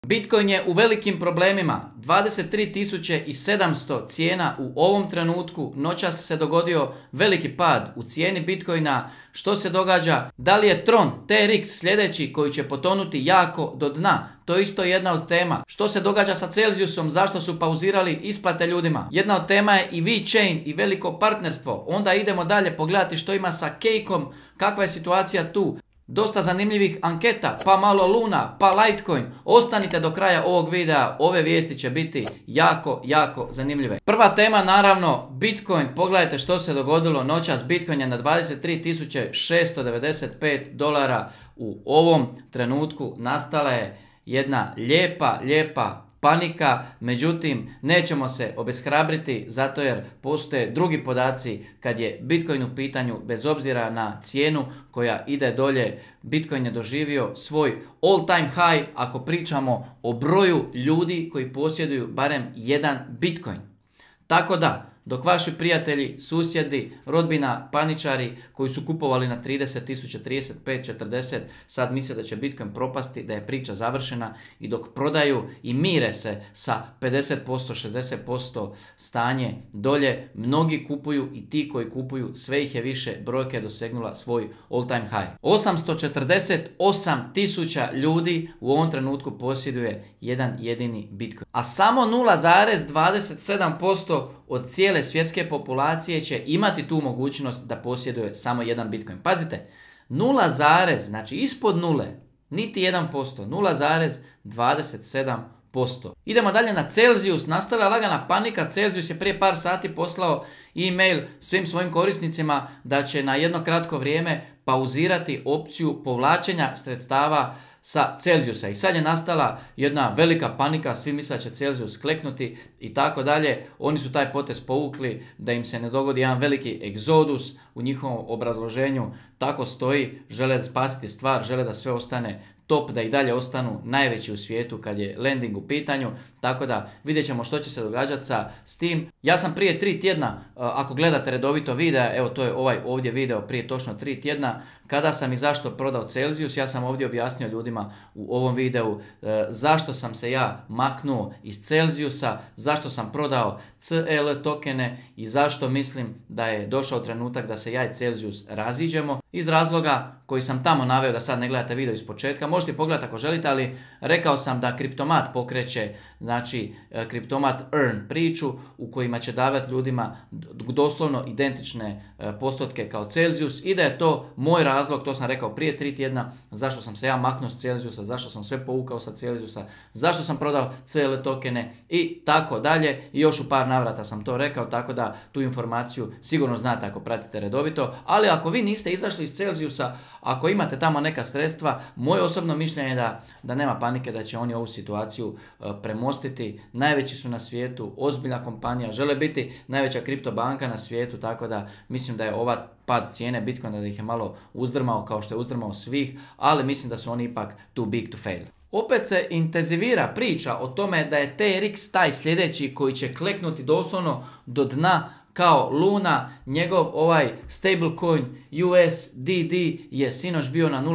Bitcoin je u velikim problemima, 23.700 cijena u ovom trenutku, noćas se dogodio veliki pad u cijeni Bitcoina. Što se događa? Da li je Tron TRX sljedeći koji će potonuti jako do dna? To je isto jedna od tema. Što se događa sa Celsiusom? Zašto su pauzirali isplate ljudima? Jedna od tema je i VeChain i veliko partnerstvo. Onda idemo dalje pogledati što ima sa Cakeom, kakva je situacija tu. Dosta zanimljivih anketa, pa malo Luna, pa Litecoin. Ostanite do kraja ovog videa, ove vijesti će biti jako zanimljive. Prva tema naravno Bitcoin, pogledajte što se dogodilo noćas. Bitcoin je na 23.695 dolara. U ovom trenutku nastala je jedna lijepa panika, međutim nećemo se obeshrabriti zato jer postoje drugi podaci kad je Bitcoin u pitanju, bez obzira na cijenu koja ide dolje. Bitcoin je doživio svoj all time high ako pričamo o broju ljudi koji posjeduju barem jedan Bitcoin. Tako da, dok vaši prijatelji, susjedi, rodbina, paničari koji su kupovali na 30.000, 35, 40, sad misle da će Bitcoin propasti, da je priča završena, i dok prodaju i mire se sa 50%, 60% stanje dolje, mnogi kupuju i ti koji kupuju sve ih je više, brojka je dosegnula svoj all time high. 848.000 ljudi u ovom trenutku posjeduje jedan jedini Bitcoin. A samo 0,27% od cijele svjetske populacije će imati tu mogućnost da posjeduje samo jedan Bitcoin. Pazite, 0, znači ispod nule, niti 1%, 0,27%. Idemo dalje na Celsius, nastala je lagana panika. Celsius je prije par sati poslao e-mail svim svojim korisnicima da će na jedno kratko vrijeme pauzirati opciju povlačenja sredstava sa Celsiusa. I sad je nastala jedna velika panika, svi misle da će Celsius kleknuti i tako dalje. Oni su taj potez povukli da im se ne dogodi jedan veliki egzodus. U njihovom obrazloženju tako stoji, žele spasiti stvar, žele da sve ostane top, da i dalje ostanu najveći u svijetu kad je lending u pitanju. Tako da vidjet ćemo što će se događati s tim. Ja sam prije 3 tjedna, ako gledate redovito videa, evo to je ovaj ovdje video prije točno 3 tjedna, kada sam i zašto prodao Celsius, ja sam ovdje objasnio ljudima u ovom videu zašto sam se ja maknuo iz Celsiusa, zašto sam prodao CL tokene i zašto mislim da je došao trenutak da se ja i Celsius raziđemo. Iz razloga koji sam tamo naveo, da sad ne gledate video iz početka, možete pogledati ako želite, ali rekao sam da Kriptomat pokreće, znači Kriptomat Earn priču u kojima će davati ljudima doslovno identične postotke kao Celsius i da je to moj razlog, to sam rekao prije 3 tjedna, zašto sam se ja maknuo s Celsiusa, zašto sam sve povukao sa Celsiusa, zašto sam prodao CL tokene i tako dalje. I još u par navrata sam to rekao, tako da tu informaciju sigurno znate ako pratite redovito. Ali ako vi niste izašli iz Celsiusa, ako imate tamo neka sredstva, moje osobno mišljenje je da nema panike, da će oni ovu situaciju premostiti. Najveći su na svijetu, ozbiljna kompanija, žele biti najveća kriptobanka na svijetu, tako da mislim da je ova pad cijene Bitcoina da ih je malo uzdrmao kao što je uzdrmao svih, ali mislim da su oni ipak too big to fail. Opet se intenzivira priča o tome da je TRX taj sljedeći koji će kleknuti doslovno do dna kao Luna. Njegov ovaj stablecoin USDD je sinoć bio na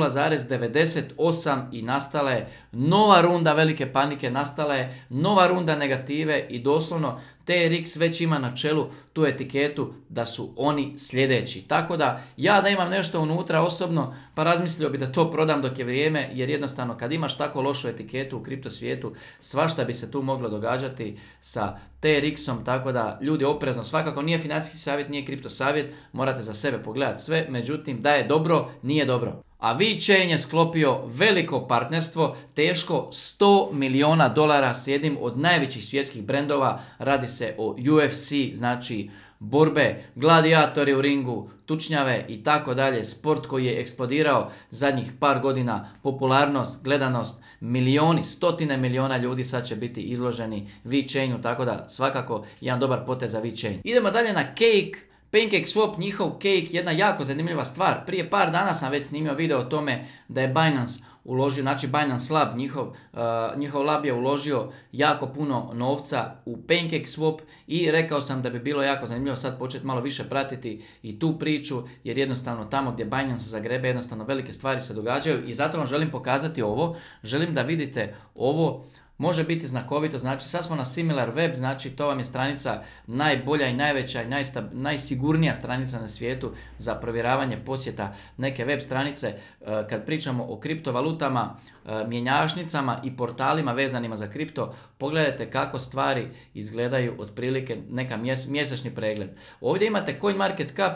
0,98 i nastala je nova runda velike panike, nastala je nova runda negative i doslovno TRX već ima na čelu tu etiketu da su oni sljedeći. Tako da ja da imam nešto unutra osobno, pa razmislio bi da to prodam dok je vrijeme, jer jednostavno kad imaš tako lošu etiketu u kripto svijetu, svašta bi se tu moglo događati sa TRX-om, tako da ljudi oprezno, svakako nije financijski savjet, nije kripto savjet, morate za sebe pogledati sve, međutim da je dobro, nije dobro. A VeChain je sklopio veliko partnerstvo teško $100 milijuna s jednim od najvećih svjetskih brendova. Radi se o UFC, znači borbe, gladijatori u ringu, tučnjave i tako dalje. Sport koji je eksplodirao zadnjih par godina, popularnost, gledanost, milioni, stotine milijuna ljudi sad će biti izloženi VeChainu, tako da svakako jedan dobar potez za VeChain. Idemo dalje na Cake. PancakeSwap, njihov Cake, jedna jako zanimljiva stvar. Prije par dana sam već snimio video o tome da je Binance uložio, znači Binance Lab, njihov lab je uložio jako puno novca u PancakeSwap i rekao sam da bi bilo jako zanimljivo sad početi malo više pratiti i tu priču, jer jednostavno tamo gdje Binance zagrebe jednostavno velike stvari se događaju i zato vam želim pokazati ovo, želim da vidite ovo. Može biti znakovito, znači sad smo na SimilarWeb, znači to vam je stranica najbolja i najveća i najsigurnija stranica na svijetu za provjeravanje posjeta neke web stranice. Kad pričamo o kriptovalutama, mjenjačnicama i portalima vezanima za kripto, pogledajte kako stvari izgledaju otprilike neka mjesečni pregled. Ovdje imate CoinMarketCap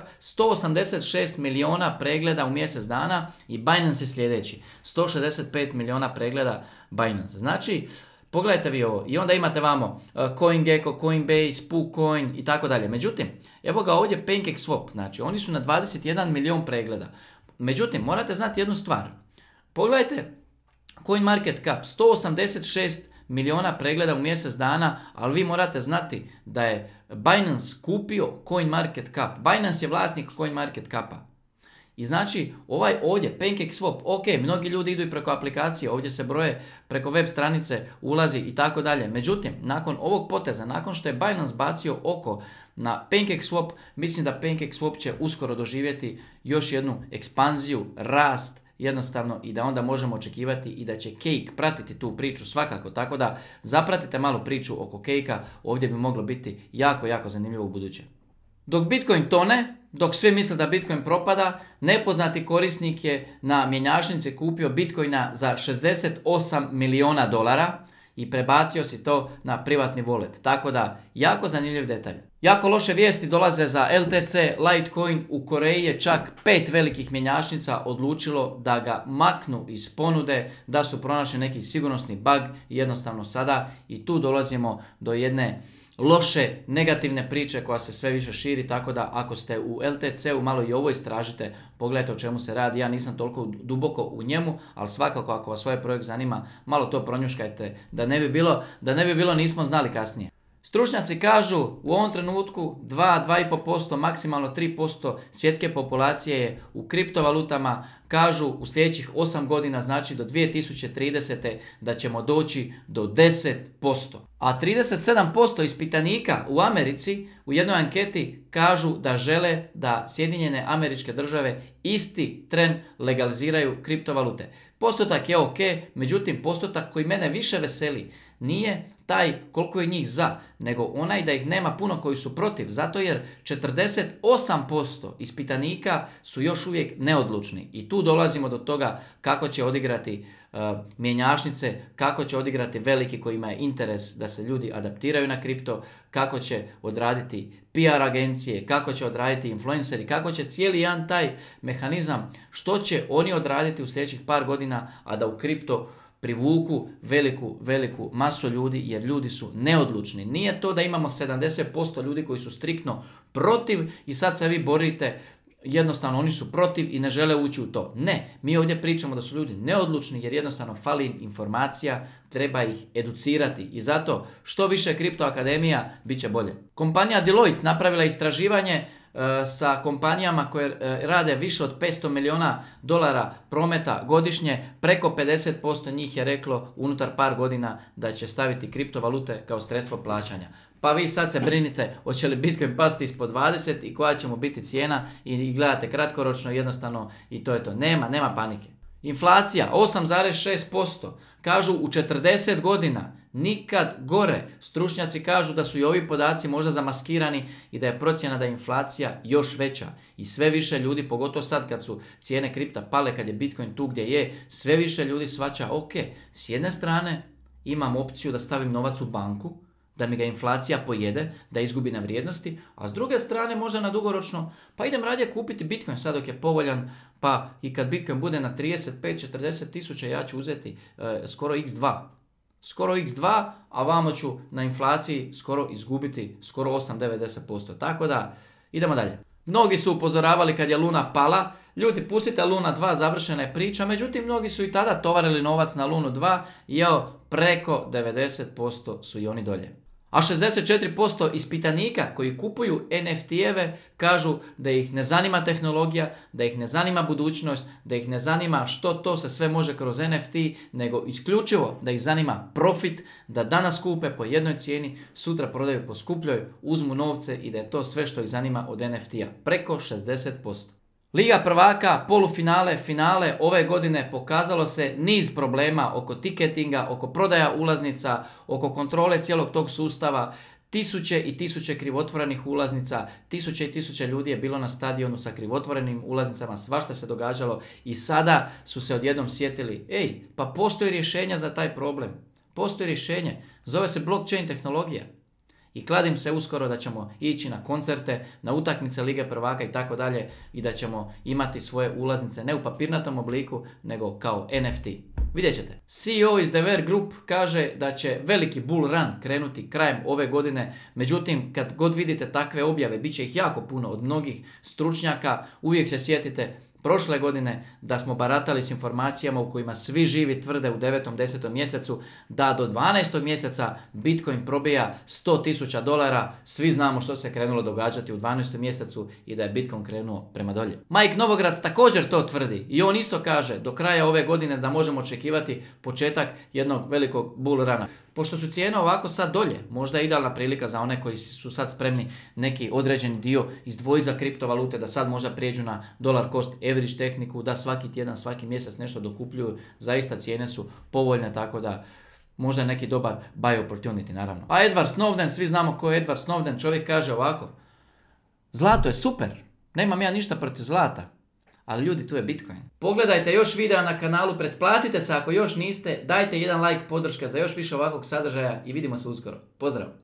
186 milijuna pregleda u mjesec dana i Binance je sljedeći, 165 milijuna pregleda Binance. Znači, pogledajte vi ovo i onda imate vamo CoinGecko, Coinbase, PooCoin i tako dalje. Međutim, evo ga ovdje PancakeSwap, znači oni su na 21 milijun pregleda. Međutim, morate znati jednu stvar. Pogledajte CoinMarketCap, 186 milijuna pregleda u mjesec dana, ali vi morate znati da je Binance kupio CoinMarketCap. Binance je vlasnik CoinMarketCapa. I znači, ovaj ovdje, PancakeSwap, ok, mnogi ljudi idu i preko aplikacije, ovdje se broje preko web stranice, ulazi i tako dalje. Međutim, nakon ovog poteza, nakon što je Binance bacio oko na PancakeSwap, mislim da PancakeSwap će uskoro doživjeti još jednu ekspanziju, rast, jednostavno, i da onda možemo očekivati i da će Cake pratiti tu priču svakako. Tako da zapratite malo priču oko Cakea, ovdje bi moglo biti jako, jako zanimljivo u buduće. Dok Bitcoin tone, dok svi misle da Bitcoin propada, nepoznati korisnik je na mjenjačnici kupio Bitcoina za $68 milijuna i prebacio si to na privatni wallet. Tako da, jako zanimljiv detalj. Jako loše vijesti dolaze za LTC, Litecoin. U Koreji je čak 5 velikih mjenjačnica odlučilo da ga maknu iz ponude, da su pronašli neki sigurnosni bug i jednostavno sada i tu dolazimo do jedne loše, negativne priče koja se sve više širi, tako da ako ste u LTC-u malo i ovo istražite, pogledajte o čemu se radi. Ja nisam toliko duboko u njemu, ali svakako ako vas ovaj projekt zanima, malo to pronjuškajte, da ne bi bilo nismo znali kasnije. Stručnjaci kažu u ovom trenutku 2-2,5%, maksimalno 3% svjetske populacije je u kriptovalutama. Kažu u sljedećih 8 godina, znači do 2030. da ćemo doći do 10%. A 37% ispitanika u Americi u jednoj anketi kažu da žele da Sjedinjene Američke Države isti tren legaliziraju kriptovalute. Postotak je ok, međutim postotak koji mene više veseli nije taj koliko je njih za, nego onaj da ih nema puno koji su protiv, zato jer 48% ispitanika su još uvijek neodlučni. I tu dolazimo do toga kako će odigrati mjenjačnice, kako će odigrati veliki kojima je interes da se ljudi adaptiraju na kripto, kako će odraditi PR agencije, kako će odraditi influenceri, kako će cijeli jedan taj mehanizam, što će oni odraditi u sljedećih par godina, a da u kripto privuku veliku masu ljudi, jer ljudi su neodlučni. Nije to da imamo 70% ljudi koji su striktno protiv i sad se vi borite, jednostavno oni su protiv i ne žele ući u to. Ne, mi ovdje pričamo da su ljudi neodlučni jer jednostavno fali im informacija, treba ih educirati i zato što više kripto akademija bit će bolje. Kompanija Deloitte napravila istraživanje sa kompanijama koje rade više od $500 milijuna prometa godišnje, preko 50% njih je reklo unutar par godina da će staviti kriptovalute kao sredstvo plaćanja. Pa vi sad se brinite hoće li Bitcoin pasti ispod 20 i koja će mu biti cijena i gledate kratkoročno jednostavno i to je to. Nema panike. Inflacija 8,6%. Kažu u 40 godina nikad gore. Stručnjaci kažu da su i ovi podaci možda zamaskirani i da je procjena da je inflacija još veća. I sve više ljudi, pogotovo sad kad su cijene kripta pale, kad je Bitcoin tu gdje je, sve više ljudi shvaća, ok, s jedne strane imam opciju da stavim novac u banku, da mi ga inflacija pojede, da izgubi na vrijednosti, a s druge strane možda na dugoročno, pa idem radije kupiti Bitcoin sad dok je povoljan, pa i kad Bitcoin bude na 35-40 tisuća ja ću uzeti skoro x2. Skoro x2, a vamo ću na inflaciji skoro izgubiti skoro 8-9-10%. Tako da, idemo dalje. Mnogi su upozoravali kad je Luna pala, ljudi pustite Luna 2, završena je priča, međutim mnogi su i tada tovarili novac na Lunu 2 i evo preko 90% su i oni dolje. A 64% ispitanika koji kupuju NFT-eve kažu da ih ne zanima tehnologija, da ih ne zanima budućnost, da ih ne zanima što to se sve može kroz NFT, nego isključivo da ih zanima profit, da danas kupe po jednoj cijeni, sutra prodaju po skupljoj, uzmu novce i da je to sve što ih zanima od NFT-a. Preko 60%. Liga prvaka, polufinale, finale ove godine pokazalo se niz problema oko tiketinga, oko prodaja ulaznica, oko kontrole cijelog tog sustava, tisuće i tisuće krivotvorenih ulaznica, tisuće i tisuće ljudi je bilo na stadionu sa krivotvorenim ulaznicama, svašta se događalo i sada su se odjednom sjetili, pa postoji rješenja za taj problem, postoji rješenje, zove se blockchain tehnologija. I kladim se uskoro da ćemo ići na koncerte, na utakmice Lige prvaka i tako dalje i da ćemo imati svoje ulaznice ne u papirnatom obliku, nego kao NFT. Vidjet ćete. CEO iz The Verve Group kaže da će veliki bull run krenuti krajem ove godine, međutim kad god vidite takve objave, bit će ih jako puno od mnogih stručnjaka, uvijek se sjetite prošle godine da smo baratali s informacijama u kojima svi živi tvrde u 9. 10. mjesecu da do 12. mjeseca Bitcoin probija $100,000. Svi znamo što se krenulo događati u 12. mjesecu i da je Bitcoin krenuo prema dolje. Mike Novograc također to tvrdi i on isto kaže do kraja ove godine da možemo očekivati početak jednog velikog bull runa. Pošto su cijene ovako sad dolje, možda je idealna prilika za one koji su sad spremni neki određeni dio izdvojiti za kriptovalute, da sad možda prijeđu na dollar cost average tehniku, da svaki tjedan, svaki mjesec nešto dokupljuju, zaista cijene su povoljne, tako da možda je neki dobar buy opportunity naravno. A Edward Snowden, svi znamo ko je Edward Snowden, čovjek kaže ovako, zlato je super, nemam ja ništa protiv zlata. Ali ljudi, tu je Bitcoin. Pogledajte još videa na kanalu, pretplatite se ako još niste, dajte jedan like, podrška za još više ovakvog sadržaja i vidimo se uskoro. Pozdrav!